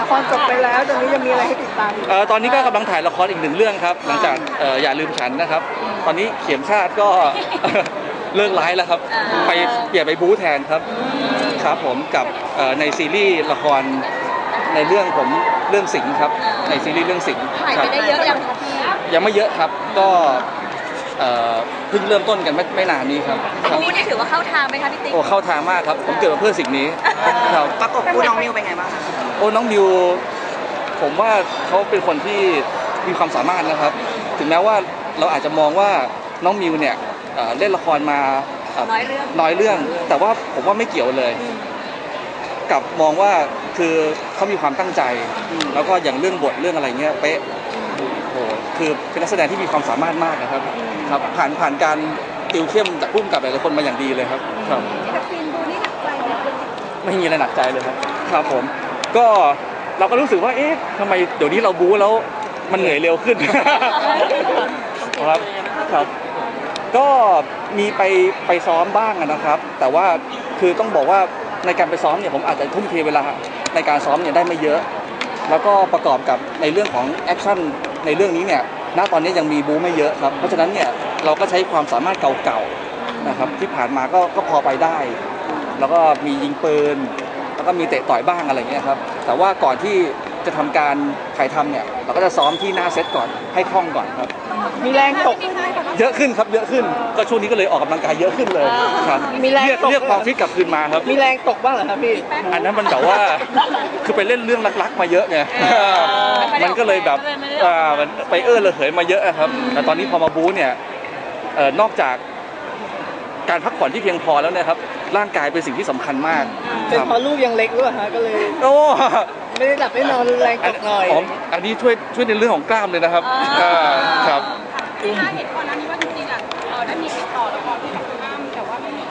ละครจบไปแล้วตอนนี้ยังมีอะไรให้ติดตามตอนนี้ก็กำลังถ่ายละครอีกหนึ่งเรื่องครับหลังจากอย่าลืมฉันนะครับตอนนี้เข็มชาติก็ เลิกร้ายแล้วครับไปเปลี่ยนไปบู๊แทนครับครับผมกับในซีรีส์ละครในเรื่องผมเรื่องสิงห์ครับในซีรีส์เรื่องสิงห์ถ่ายไปได้เยอะยังคะพี่ยังไม่เยอะครับก็เพิ่งเริ่มต้นกันไม่นานนี้ครับบู๊นี่ถือว่าเข้าทางไหมคะพี่ติ๊กโอ้เข้าทางมากครับผมเกิดมาเพื่อสิ่งนี้ครับประกบคู่น้องมิวเป็นไงบ้างคะโอ้น้องมิวผมว่าเขาเป็นคนที่มีความสามารถนะครับถึงแม้ว่าเราอาจจะมองว่าน้องมิวเนี่ยเล่นละครมาน้อยเรื่องแต่ว่าผมว่าไม่เกี่ยวเลยกับมองว่าคือเขามีความตั้งใจแล้วก็อย่างเรื่องบทเรื่องอะไรเงี้ยเป๊ะโอ้คือเป็นนักแสดงที่มีความสามารถมากนะครับครับผ่านการติวเข้มจากผู้กำกับหลายคนมาอย่างดีเลยครับครับซีนบูนี่หนักใจไหมไม่มีอะไรหนักใจเลยครับครับผมก็เราก็รู้สึกว่าเอ๊ะทำไมเดี๋ยวนี้เราบู๊แล้วมันเหนื่อยเร็วขึ้นครับครับก็มีไปซ้อมบ้างนะครับแต่ว่าคือต้องบอกว่าในการไปซ้อมเนี่ยผมอาจจะทุ่มเทเวลาในการซ้อมเนี่ยได้ไม่เยอะแล้วก็ประกอบกับในเรื่องของแอคชั่นในเรื่องนี้เนี่ยณตอนนี้ยังมีบู๊ไม่เยอะครับเพราะฉะนั้นเนี่ยเราก็ใช้ความสามารถเก่าๆนะครับที่ผ่านมาก็พอไปได้แล้วก็มียิงปืนแล้วก็มีเตะต่อยบ้างอะไรเงี้ยครับแต่ว่าก่อนที่จะทำการถ่ายทำเนี่ยเราก็จะซ้อมที่หน้าเซตก่อนให้คล่องก่อนครับมีแรงตกเยอะขึ้นครับเยอะขึ้นก็ช่วงนี้ก็เลยออกกำลังกายเยอะขึ้นเลยครับเรียกความฟิตกลับคืนมาครับมีแรงตกบ้างเหรอครับพี่อันนั้นมันแบบว่าคือไปเล่นเรื่องรักๆมาเยอะไงมันก็เลยแบบมันไประเหยมาเยอะครับแต่ตอนนี้พอมาบู๊เนี่ยนอกจากการพักผ่อนที่เพียงพอแล้วเนี่ยครับร่างกายเป็นสิ่งที่สำคัญมากเป็นเพราะลูกยังเล็กด้วยฮะก็เลยโอ้ไม่ได้หลับไม่นอนแรงตกหน่อยอันนี้ช่วยในเรื่องของกล้ามเลยนะครับครับที่น่าเห็นก่อนหน้านี้ว่าจริงๆอ่ะได้มีติดต่อละครที่กับคุณอ้ำแต่ว่าไม่มี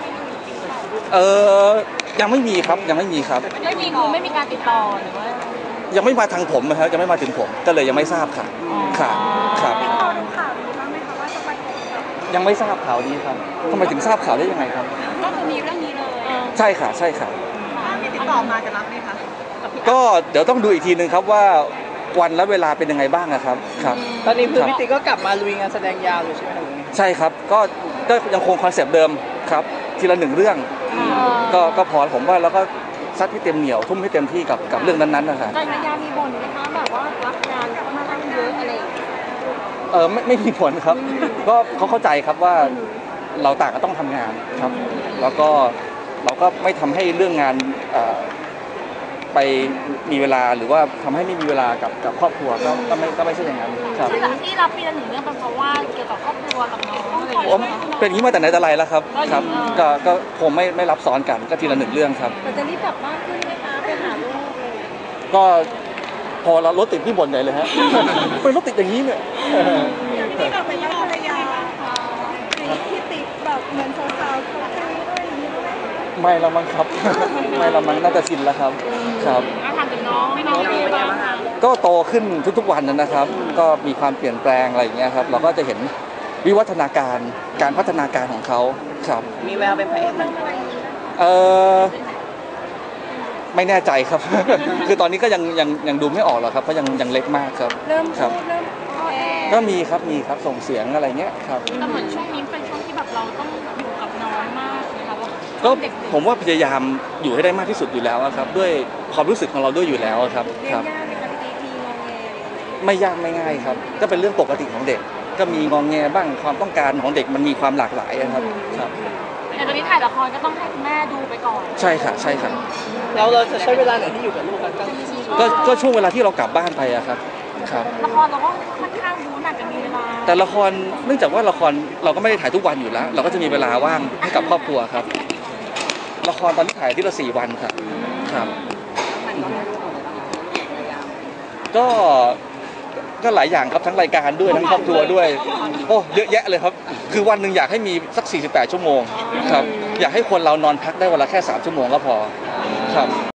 ยังไม่มีครับยังไม่มีครับไม่มีคือไม่มีการติดต่อหรือว่ายังไม่มาทางผมนะครับยังไม่มาถึงผมก็เลยยังไม่ทราบค่ะครับติดต่อดูข่าวนี้บ้างไหมคะว่าจะไปยังไม่ทราบข่าวนี้ครับทำไมถึงทราบข่าวได้ยังไงครับก็คือมีเรื่องนี้เลยใช่ค่ะใช่ค่ะมีติดต่อมาจะรับไหมคะก็เดี๋ยวต้องดูอีกทีนึงครับว่าวันและเวลาเป็นยังไงบ้างนะครับครับตอนนี้คือพี่ติ๊กก็กลับมาลุยงานแสดงยาวเลยใช่ไหมครับใช่ครับก็ยังคงคอนเซปต์เดิมครับทีละหนึ่งเรื่องก็พอผมว่าแล้วก็ซัดให้เต็มเหนียวทุ่มให้เต็มที่กับเรื่องนั้นๆนะครับแต่ยามีบ่นไหมคะแบบว่ารับงานค่อนข้างเยอะอะไรไม่มีผลครับก็เขาเข้าใจครับว่าเราต่างก็ต้องทำงานครับแล้วก็เราก็ไม่ทำให้เรื่องงานไปมีเวลาหรือว่าทำให้ไม่มีเวลากับครอบครัวก็ไม่ใช่อย่างนั้นครับที่รับปีละหนึ่งเรื่องเป็นเพราะว่าเกี่ยวกับครอบครัวกับน้องอะไรอย่างเงี้ยเป็นอย่างนี้มาแต่ไหนแต่ไรแล้วครับครับก็คงไม่รับซ้อนกันก็ทีละหนึ่งเรื่องครับแต่จะรีบกลับบ้านขึ้นไหมคะไปหาลูกก็พอเรารถติดที่บ่นใหญ่เลยฮะเป็นรถติดอย่างนี้เนี่ยที่เราเป็นยังไงที่ติดแบบเหมือนสาวๆเขาไปด้วยอย่างนี้ไม่ละมั้งครับไม่ละมั้งน่าจะชินแล้วครับครับถามถึงน้องเป็นยังไงบ้างก็โตขึ้นทุกๆวันนะครับก็มีความเปลี่ยนแปลงอะไรอย่างเงี้ยครับเราก็จะเห็นวิวัฒนาการพัฒนาการของเขาครับมีแววเป็นพระเอกไหมไม่แน่ใจครับคือตอนนี้ก็ยังดูไม่ออกหรอกครับเพราะยังเล็กมากครับเริ่มก็มีครับส่งเสียงอะไรเงี้ยครับแต่เหมือนช่วงนี้เป็นช่วงที่แบบเราต้องอยู่กับน้องมากนะคะก็ผมว่าพยายามอยู่ให้ได้มากที่สุดอยู่แล้วครับด้วยความรู้สึกของเราด้วยอยู่แล้วครับครับไม่ยากไม่ง่ายครับก็เป็นเรื่องปกติของเด็กก็มีงองแงบ้างความต้องการของเด็กมันมีความหลากหลายครับครับแต่ตอนนี้ถ่ายละครก็ต้องให้คุณแม่ดูไปก่อนใช่ค่ะใช่ค่ะแล้วเราจะใช้เวลาไหนที่อยู่กับลูกกันก็ช่วงเวลาที่เรากลับบ้านไปอะครับครับละครเราก็ค่อนข้างบู๊หนักจะมีเวลาแต่ละครเนื่องจากว่าละครเราก็ไม่ได้ถ่ายทุกวันอยู่แล้วเราก็จะมีเวลาว่างให้กับครอบครัวครับละครตอนนี้ถ่ายที่ละ4 วันครับครับก็หลายอย่างครับทั้งรายการด้วยทั้งครอบครัวด้วยโอ้เยอะแยะเลยครับคือวันหนึ่งอยากให้มีสัก48 ชั่วโมงครับอยากให้คนเรานอนพักได้วันละแค่3 ชั่วโมงก็พอครับ